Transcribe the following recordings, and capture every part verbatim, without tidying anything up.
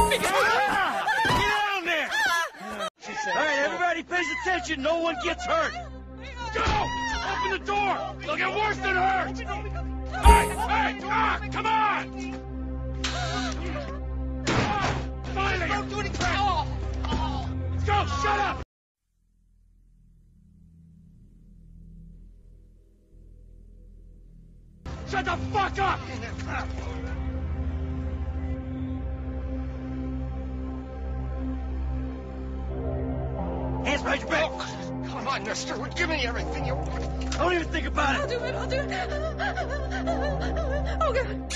down there! All right, everybody pays attention. No one gets hurt. Go! Open the door! They'll get worse than hurt! Hey! Hey! Ah, come on! Ah, finally! Don't do anything! Oh. Oh. Let's go! Shut up! Shut the fuck up! Hands behind your back! Oh, come on, mister. Give me everything you want. Don't even think about it. I'll do it. I'll do it. Oh, God.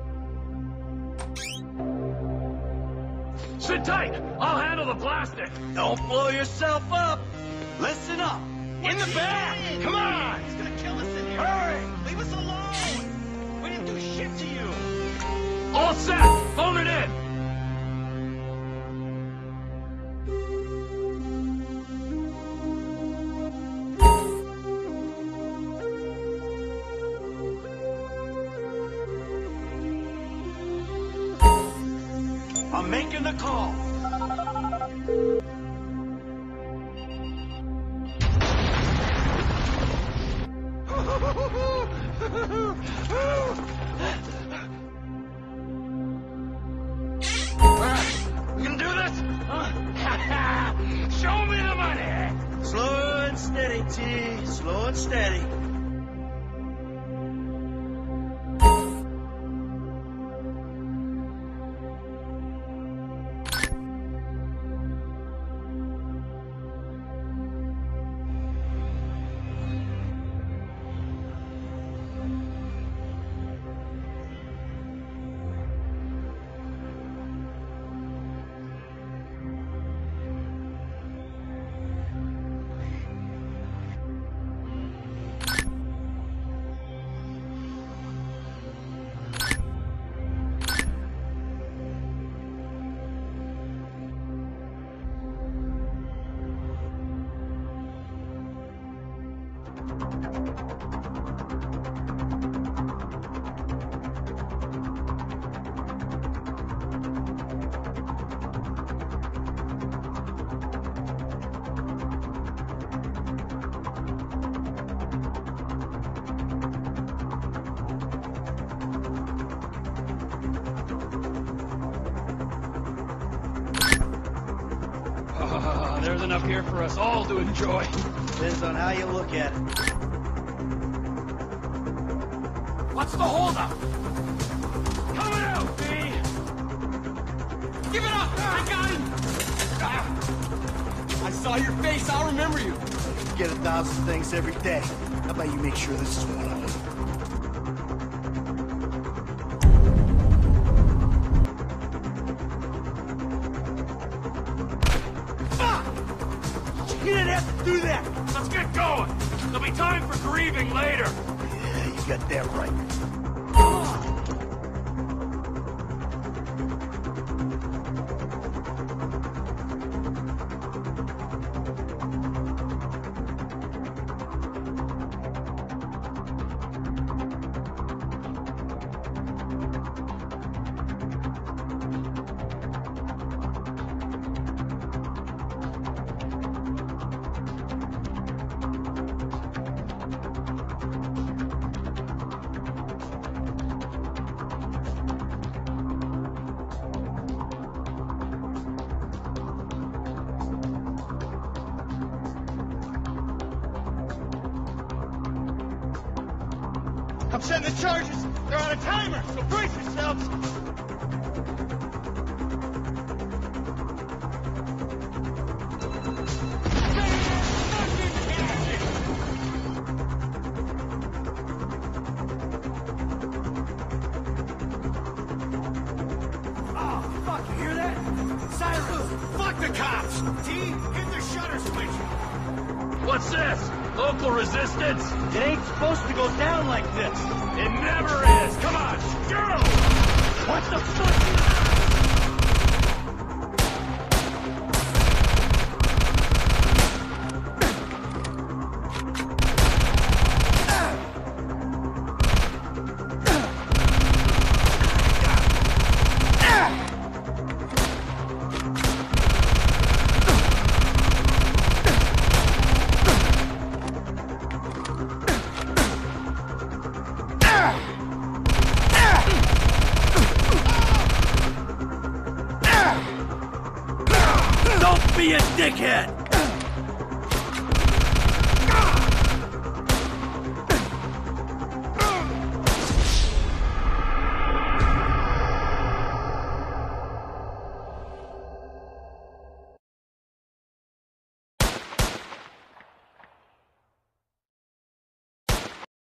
Sit tight. I'll handle the plastic. Don't blow yourself up. Listen up. In the back. Come on. He's gonna kill us in here. Hurry. Leave us alone. We didn't do shit to you. All set. Phone it in. I'm making the call. We gonna do this? Huh? Show me the money. Slow and steady, T. Slow and steady. There's enough here for us all to enjoy. Depends on how you look at it. What's the holdup? Coming out, B! Give it up! I got him! Ah. I saw your face, I'll remember you. You get a thousand things every day. How about you make sure this is one of them? You didn't have to do that! Let's get going! There'll be time for grieving later! Yeah, you got that right. I'm setting the charges. They're on a timer, so brace yourselves. Oh, fuck, you hear that? Sirens! Fuck the cops! T, hit the shutter switch! What's this? Local resistance? It ain't supposed to go down like this. It never is. Come on, go! What the fuck? be a dickhead!